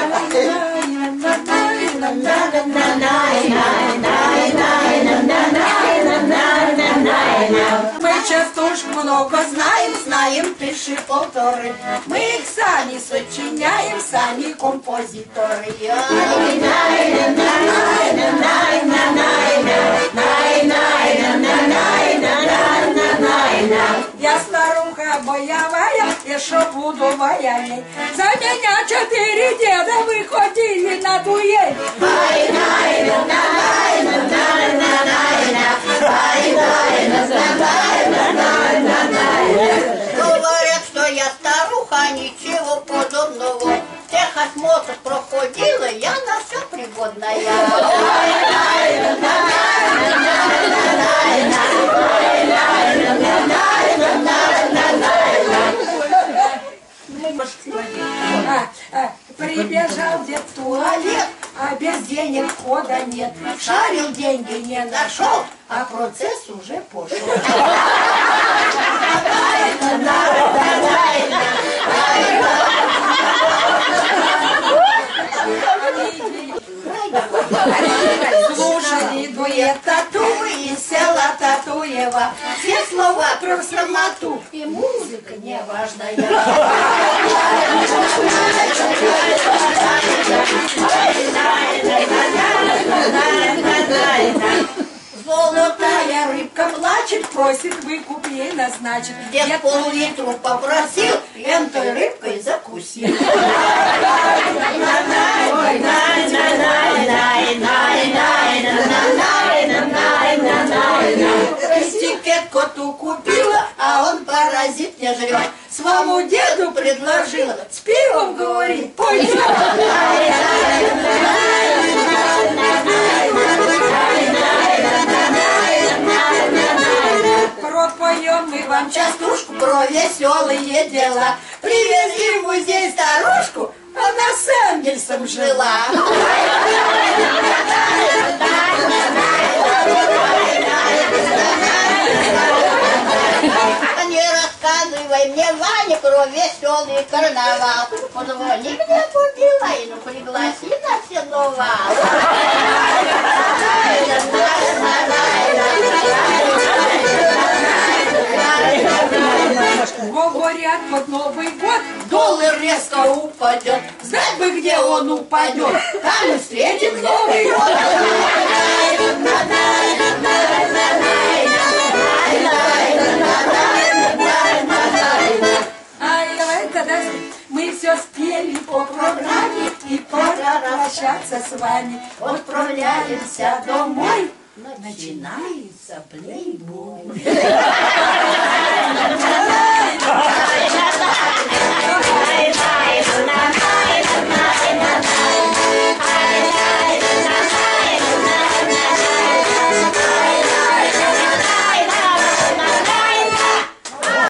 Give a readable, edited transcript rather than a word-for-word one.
Мы частушек много знаем, пиши полторы. Мы их сами сочиняем, сами композиторы. Я старуха боявая, и шо буду воять. За меня 4 деда выходили на дуэль. Говорят, что я старуха, ничего подобного. Техосмотр проходила, я на все пригодная. Прибежал дед в туалет, а без денег хода нет. Шарил, деньги не нашел, а процесс уже пошел. Слушали дуэт Тату и села Татуева. Все слова про самоту и музыка неважная. Золотая рыбка плачет, просит выкуп ей назначит. Дед пол-литру попросил, энтой рыбкой закусил. Этикет коту купила, а он паразит не жрет. Своему деду предложила, с пивом, говорит, пойдем. Пропоем мы вам частушку про веселые дела. Привезли в музей старушку, она с Энгельсом жила. Не рассказывай мне, Ваня, про веселый карнавал. Позвони мне, купила, и ну пригласи на сеновал. Говорят, под Новый год доллар резко упадет. Знать бы, где он упадет, там и встретим Новый год. Мы все спели по программе, и пора прощаться с вами. Отправляемся домой, начинается плейбой.